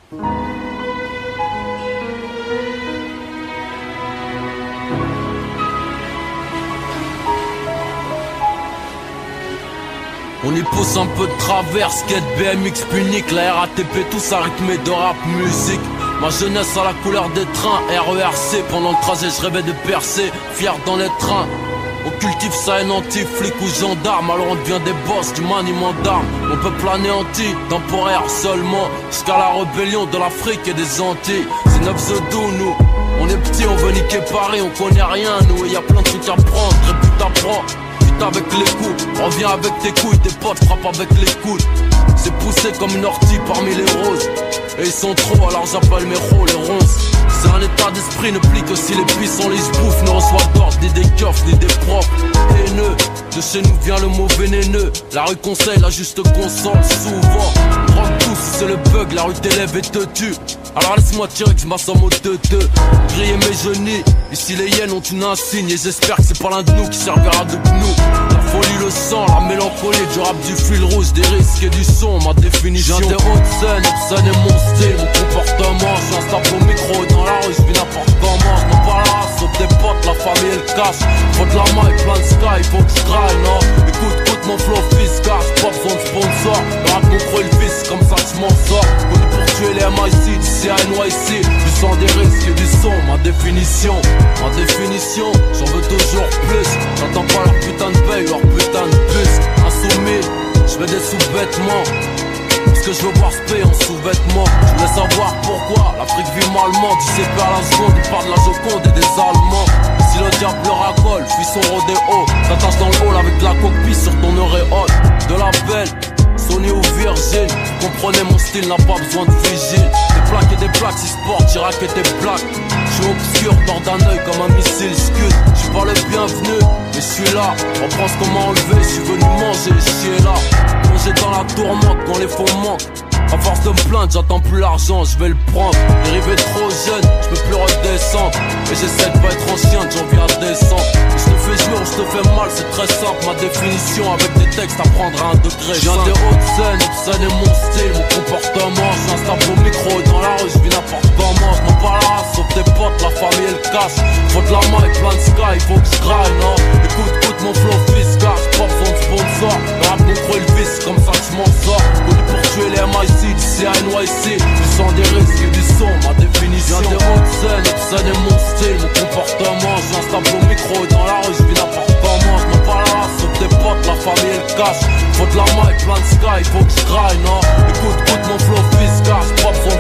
On y pousse un peu de travers, skate, BMX, punique, la RATP, tout ça rythmé de rap, musique. Ma jeunesse à la couleur des trains, RERC, pendant le trajet je rêvais de percer, fier dans les trains. On cultive sa haine anti-flic ou gendarme, alors on devient des boss du maniement d'armes. On peut planer anti-temporaire seulement, jusqu'à la rébellion de l'Afrique et des Antilles. C'est 9 doux nous, on est petits, on veut niquer Paris, on connaît rien nous. Et y a plein de trucs à prendre, très vite à prendre. Avec les coups, reviens avec tes couilles, tes potes frappent avec les coudes. C'est poussé comme une ortie parmi les roses. Et ils sont trop, alors j'appelle mes rôles, les ronces. C'est un état d'esprit, ne plie que si les puissants les bouffent. Ne reçoit d'ordre, ni des keufs, ni des profs. Haineux, de chez nous vient le mot vénéneux. La rue conseille, la juste console, souvent. Drogue tous, c'est le bug, la rue t'élève et te tue. Alors laisse-moi tirer que je m'assomme au deux-deux. Griller mes genoux, ici les hyènes ont une insigne. Et j'espère que c'est pas l'un de nous qui servira de nous. La folie, le sang, la mélancolie, du rap, du fil rouge, des risques et du son, ma définition. J'ai des hautes scènes, Epson est mon style, mon comportement. Je instable au micro et dans la rue, je vis n'importe comment. Je m'en parle à la sauf des potes, la famille et le cash. Faut de la main et plein de sky, faut que je graille, non. Écoute mon flow fiscal, j'ai pas besoin de sponsor. Le rap contre le vice, comme ça que je m'en sors. Connu pour tuer les MIC, d'ici à NYC. Du sang, des risques et du son, ma définition. Ma définition, j'en veux toujours plus. J'entends pas leur putain de paye, leur putain de bus. Insoumis, je mets des sous-vêtements. Parce que je veux voir se payer en sous-vêtements. Je voulais savoir pourquoi l'Afrique vit malement. Du CP à la seconde, il parle de la Joconde et des Allemands. Si le diable le racole, je suis son rodéo. T'attaches dans le hall avec la coquille sur ton auréole. De la belle, Sony ou Virgin. Comprenez mon style, n'a pas besoin de vigile. Des plaques et des plaques, si sport, Chirac et des plaques. Je suis obscur, tord d'un œil comme un missile scud. Je suis pas le bienvenu, mais je suis là. On pense comment enlever, je suis venu manger, chier là. Plonger dans la tourmente quand les fonds manquent. À force de me plaindre, j'attends plus l'argent, je vais le prendre. Dérivé trop jeune, je peux plus redescendre. Et j'essaie de pas être ancien, de janvier à décembre. Je te fais jouer ou je te fais mal, c'est très simple. Ma définition avec des textes à prendre à un degré. Je viens des hautes scènes, Epson est mon style, mon comportement. Je m'installe au micro et dans la rue, je vis n'importe comment. Je m'en parle à la sauf des potes, la famille et le cash. Faut de la main et plein de sky, faut que je graille, non. Écoute mon flow fiscal, j'ai pas besoin de sponsor. Le rap contre le vice, comme ça que je m'en sors. Connu pour tuer les MIC. D'ici à NYC, du sang, des risques et du son, ma définition. Viens des hautes scènes, Epson est mon style, mon comportement. J'installe au micro et dans la rue, je vis n'importe comment. Je m'en parle à la sauf des potes, la famille et le cash. Faut de la main et plein de sky, faut que je graille, non. Écoute mon flow fiscal, j'ai pas besoin